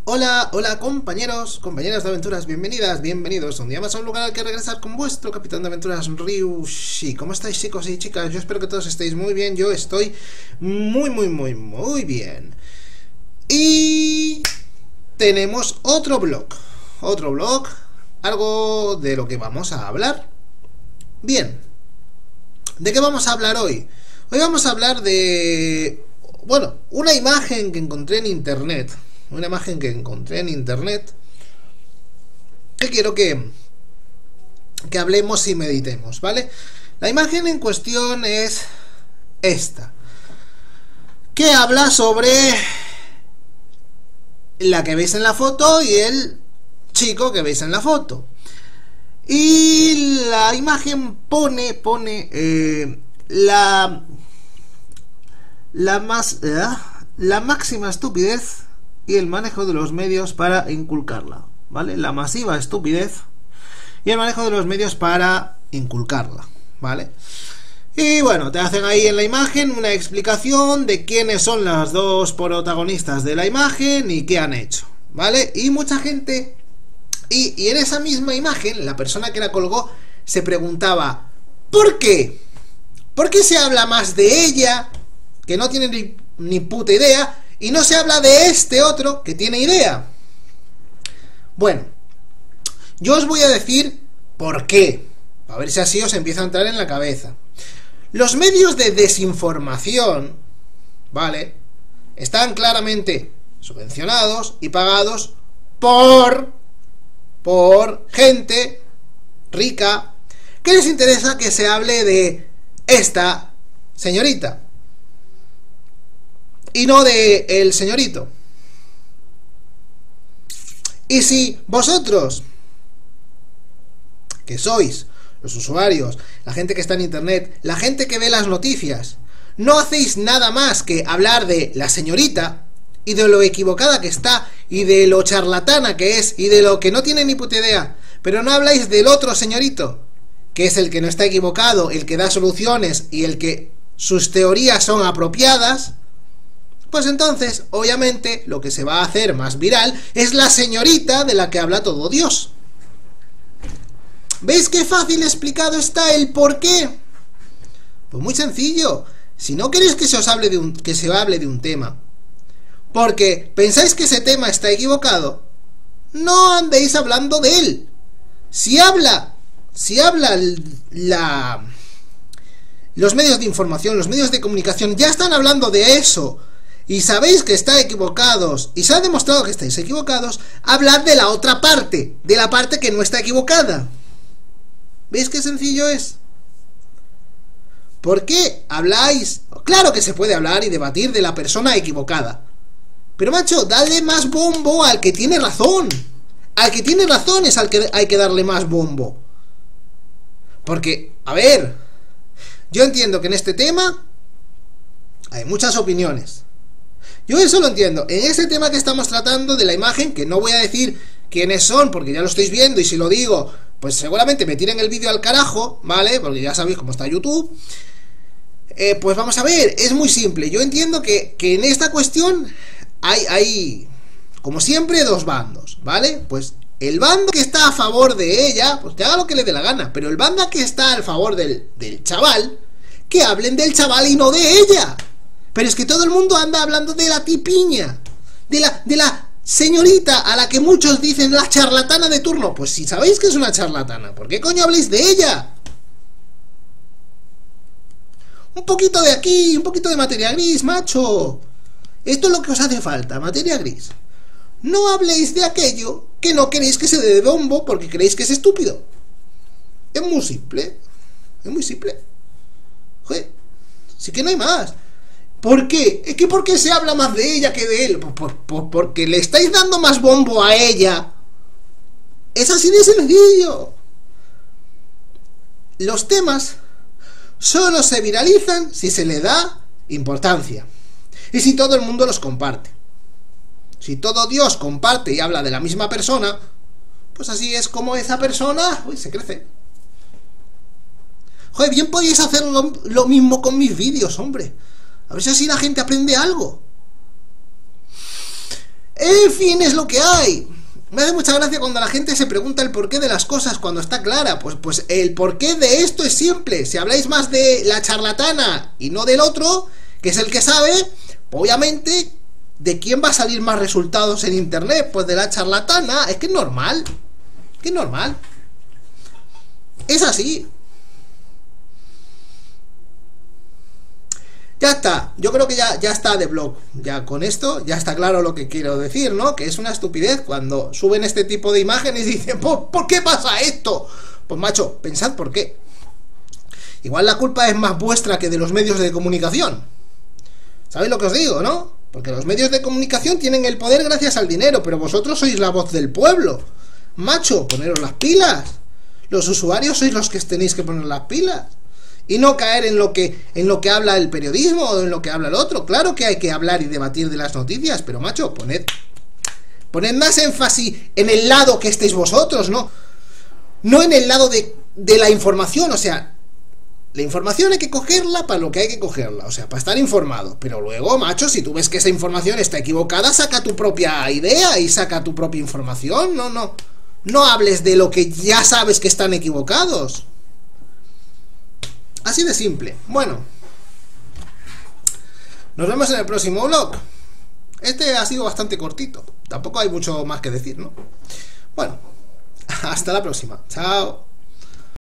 Hola, hola compañeros, compañeras de aventuras, bienvenidas, bienvenidos un día más a un lugar al que regresar con vuestro capitán de aventuras Ryushi. ¿Cómo estáis, chicos y chicas? Yo espero que todos estéis muy bien, yo estoy muy bien. Y tenemos otro blog, algo de lo que vamos a hablar. Bien, ¿de qué vamos a hablar hoy? Hoy vamos a hablar de, bueno, una imagen que encontré en internet. Que quiero que hablemos y meditemos, ¿vale? La imagen en cuestión es esta, que habla sobre la que veis en la foto y el chico que veis en la foto. Y la imagen pone la máxima estupidez y el manejo de los medios para inculcarla, ¿vale? La masiva estupidez y el manejo de los medios para inculcarla, ¿vale? Y bueno, te hacen ahí en la imagen una explicación de quiénes son las dos protagonistas de la imagen y qué han hecho, ¿vale? Y mucha gente, y en esa misma imagen, la persona que la colgó se preguntaba, ¿por qué? ¿Por qué se habla más de ella, que no tiene ni puta idea, y no se habla de este otro que tiene idea? Bueno, yo os voy a decir por qué, a ver si así os empieza a entrar en la cabeza. Los medios de desinformación, ¿vale?, están claramente subvencionados y pagados por gente rica que les interesa que se hable de esta señorita y no de el señorito. Y si vosotros, que sois los usuarios, la gente que está en internet, la gente que ve las noticias, no hacéis nada más que hablar de la señorita y de lo equivocada que está y de lo charlatana que es y de lo que no tiene ni puta idea, pero no habláis del otro señorito, que es el que no está equivocado, el que da soluciones y el que sus teorías son apropiadas, pues entonces, obviamente, lo que se va a hacer más viral es la señorita de la que habla todo Dios. ¿Veis qué fácil explicado está el por qué? Pues muy sencillo. Si no queréis que se os hable que se hable de un tema, porque pensáis que ese tema está equivocado, no andéis hablando de él. Si habla los medios de información, los medios de comunicación ya están hablando de eso, y sabéis que está equivocados, y se ha demostrado que estáis equivocados, hablad de la otra parte, de la parte que no está equivocada. ¿Veis qué sencillo es? ¿Por qué habláis? Claro que se puede hablar y debatir de la persona equivocada, pero macho, dale más bombo al que tiene razón. Al que tiene razón es al que hay que darle más bombo. Porque, a ver, yo entiendo que en este tema hay muchas opiniones. Yo eso lo entiendo. En ese tema que estamos tratando de la imagen, que no voy a decir quiénes son, porque ya lo estáis viendo, y si lo digo, pues seguramente me tiren el vídeo al carajo, ¿vale? Porque ya sabéis cómo está YouTube. Pues vamos a ver, es muy simple. Yo entiendo que en esta cuestión hay, como siempre, dos bandos, ¿vale? Pues el bando que está a favor de ella, pues que haga lo que le dé la gana, pero el bando que está a favor del chaval, que hablen del chaval y no de ella. Pero es que todo el mundo anda hablando de la tipiña, de la señorita a la que muchos dicen la charlatana de turno. Pues si sabéis que es una charlatana, ¿por qué coño habléis de ella? Un poquito de aquí, un poquito de materia gris, macho. Esto es lo que os hace falta, materia gris. No habléis de aquello que no queréis que se dé de bombo porque creéis que es estúpido. Es muy simple. Es muy simple. Joder, sí que no hay más. ¿Por qué? Es que ¿por qué se habla más de ella que de él? Porque le estáis dando más bombo a ella. Es así de sencillo. Los temas solo se viralizan si se le da importancia y si todo el mundo los comparte. Si todo Dios comparte y habla de la misma persona, pues así es como esa persona se crece. Joder, bien podéis hacer lo mismo con mis vídeos, hombre. A ver si así la gente aprende algo. En fin, es lo que hay. Me hace mucha gracia cuando la gente se pregunta el porqué de las cosas cuando está clara. Pues el porqué de esto es simple. Si habláis más de la charlatana y no del otro, que es el que sabe, obviamente, ¿de quién va a salir más resultados en internet? Pues de la charlatana. Es que es normal. Que es normal. Es así. Ya está, yo creo que ya está de blog. Ya con esto ya está claro lo que quiero decir, ¿no? Que es una estupidez cuando suben este tipo de imágenes y dicen, ¿por qué pasa esto? Pues macho, pensad por qué. Igual la culpa es más vuestra que de los medios de comunicación. ¿Sabéis lo que os digo, no? Porque los medios de comunicación tienen el poder gracias al dinero, pero vosotros sois la voz del pueblo. Macho, poneros las pilas. Los usuarios sois los que tenéis que poner las pilas. Y no caer en lo que habla el periodismo o en lo que habla el otro. Claro que hay que hablar y debatir de las noticias, pero macho, poned más énfasis en el lado que estéis vosotros, ¿no? No en el lado de la información. O sea, la información hay que cogerla para lo que hay que cogerla, o sea, para estar informado. Pero luego, macho, si tú ves que esa información está equivocada, saca tu propia idea y saca tu propia información. No hables de lo que ya sabes que están equivocados. Así de simple. Bueno, nos vemos en el próximo vlog. Este ha sido bastante cortito. Tampoco hay mucho más que decir, ¿no? Bueno, hasta la próxima. Chao.